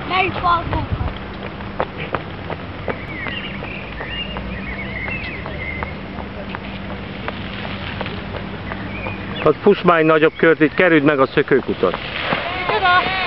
Melyik falkókat? Hát fuss már egy nagyobb kört, itt kerüld meg a szökőkutat. Oda!